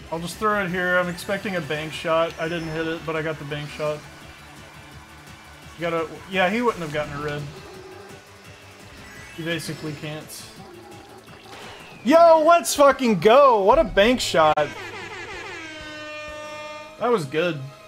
I'll just throw it here. I'm expecting a bank shot. I didn't hit it, but I got the bank shot. You gotta... Yeah, he wouldn't have gotten a red. He basically can't. Yo, let's fucking go! What a bank shot! That was good.